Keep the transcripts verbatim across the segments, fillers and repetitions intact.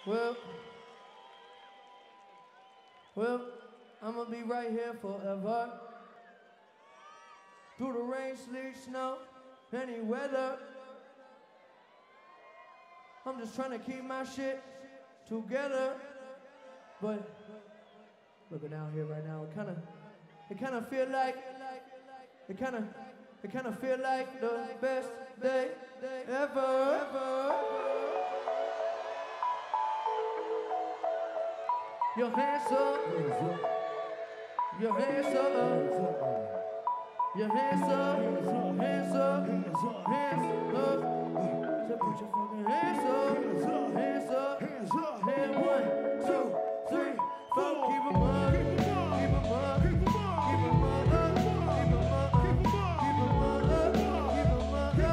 Well, well, I'm gonna be right here forever. Through the rain, sleet, snow, any weather. I'm just trying to keep my shit together. But looking out here right now, it kind of, it kind of feel like, it kind of, it kind of feel like the best day ever. ever. Your hands up, your hands up, your hands up, hands up, hands up. So put your fucking hands up, hands up, hand one, two, three, four. Keep 'em up, keep 'em up, keep 'em up, keep 'em up, keep 'em up, keep 'em up, keep 'em up, keep 'em up, keep 'em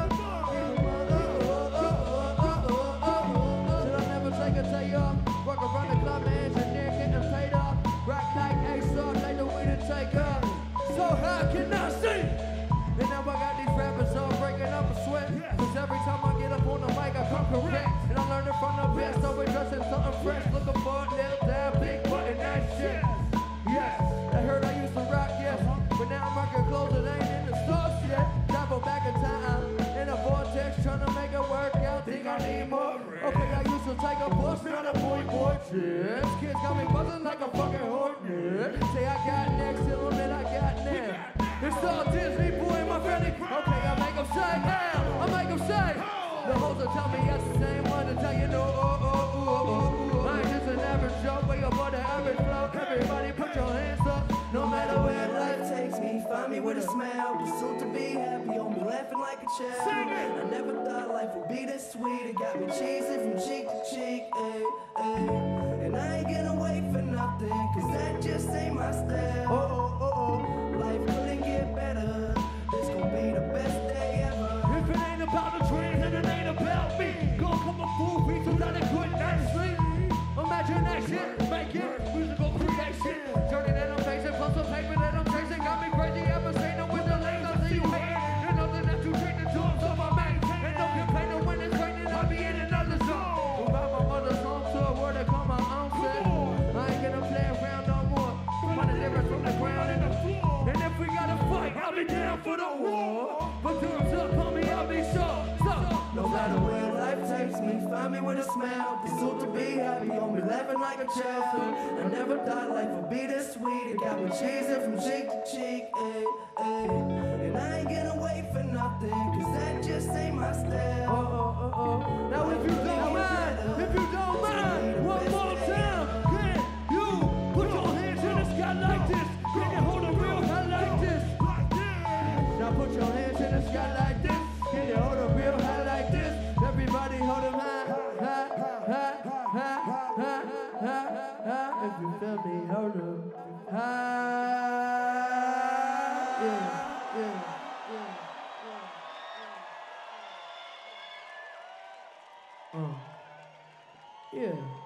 up. Should I never take a day off? Work around the clock, man. Paid off, rock like A-Star, like the way to take up. So high, can I see? And now I got these rappers all breaking up a sweat. Cause every time I get up on the mic, I come correct. And I'm learning from the best, always dressing something fresh. Looking for a little damn big button, that shit. Yes, I heard I used to rock, yes. But now I'm rocking clothes that ain't in the stores yet. Travel back in time, in a vortex, trying to make it work out. Think I need more. Okay, I used to take a bus, not a boy, boy, shit. Kids got me buzzing like a fucking hornet. Say I got next, till them that I got now. It's all Disney, boy, my friendly. Okay, I make them say, now, I make them say. The hoes will tell me that's the same one to tell you no, oh, oh, oh, oh, oh. I ain't just an average Joe, way above the average flow. Everybody put your hands up, no matter where life takes me. Find me with a smile, pursuit to be happy, on me laughing like a child. I never thought life would be this sweet. It got me cheesing from cheek to cheek, ayy, ayy. And I ain't gonna wait for nothing, cause that just ain't my style. Oh, oh, oh, oh. Life couldn't get better. This gon' be the best day ever. If it ain't about the dreams, then it ain't about me. Gonna come a fool, we too that it couldn't actually. Imagine that shit, make it, musical creation. Turning that I'm facing, plus the paper that I'm chasing. Got me crazy, ever saying no with the lanes, I see you hating. And nothing that you take the doors of my main. And no complaining when it's raining, I'll be in another zone. Move out my mother's home to a word that call my own set. I ain't gonna play around no more. Find a difference from the ground and the floor. And if we gotta fight, I'll be down for the war. But do it up on me, I'll be sure. So, no matter where life takes me, find me with a smile. Pursuit to be happy, on me laughing like a child. I never thought life would be this sweet. It got me cheesing from cheek to cheek, ayy, ayy. And I ain't gonna wait for nothing, cause that just ain't my style. Oh, oh, oh, oh. Now if you don't mind, if you don't mind, one more time, can you put your hands in the sky like this? Can you hold a real high like this? Now put your hands in the sky like this. Can you hold a real high like this? Everybody hold them high, high, high, high, high, high, high. If you feel me, hold them high. Yeah, yeah, yeah, yeah. Uh, yeah.